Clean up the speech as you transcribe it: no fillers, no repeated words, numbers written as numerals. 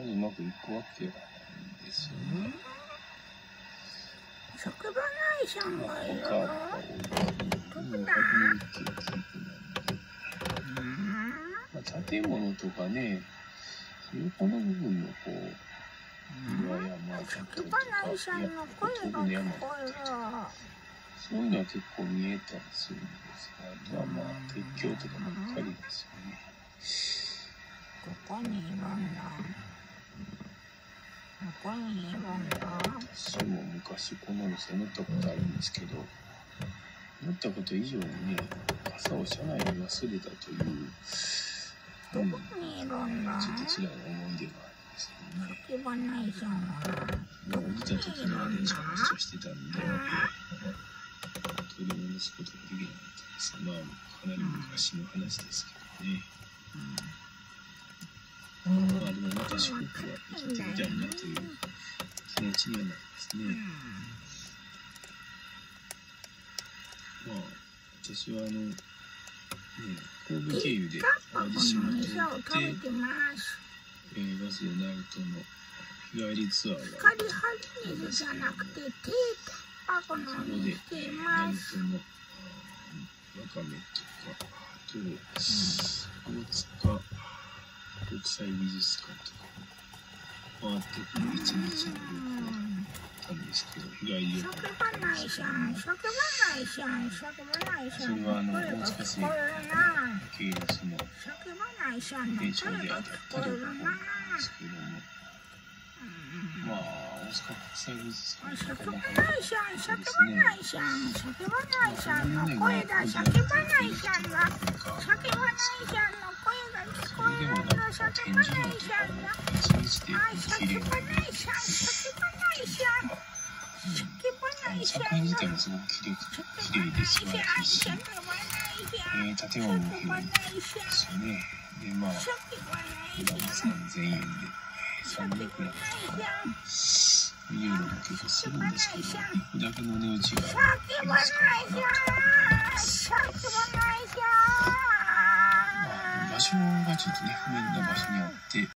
うまくいくわけがないんですよね。 職場内さんがいる。 どこだ？建物とかね、横の部分のこう岩山だったりとか、遠くの山とか、そういうのは結構見えたりするんですが、あとはまあ鉄橋とかばっかりですよね。 どこにいるんだ？どこにいるんだ？ 私も昔この路線乗ったことあるんですけど、乗ったこと以上にね、傘を車内に忘れたという、 どこにいるんだ？ ちょっと辛い思い出がありますけどね。 職場内さんは降りた時には電車が発車してたんで、取り戻すことができなかったです。まあ、かなり昔の話ですけどね。まあでもまた四国は行ってみたいなという気持ちにはなりますね。まあ、私は神戸経由で淡路島に行って、バスで鳴門の日帰りツアーが光ハリネズじゃなくてテータパコのにしています。 鳴門のわかめとか、あと大塚国際美術館とか回ってくる一日の旅行だったんですけど、日帰り旅行。 職場内さん、職場内さん、職場内さん。 それは大塚市系列の電車であったところなんですけども、まあ大塚国際美術館とかも職場内さん、職場内さん、職場内さんの声だ。職場内さんが、職場内さんの声が聞こえるんだ。職場内さんが、職場内さん、職場内さん、職場内さん、職場内さんの、 境自体もすごく綺麗で素晴らしいし、建物も広いですよね。で、まあ、2万3000円で300円とか、いろいろ結構するんですけど、行くだけの値打ちがいいですからな。場所がちょっとね、不便な場所にあって、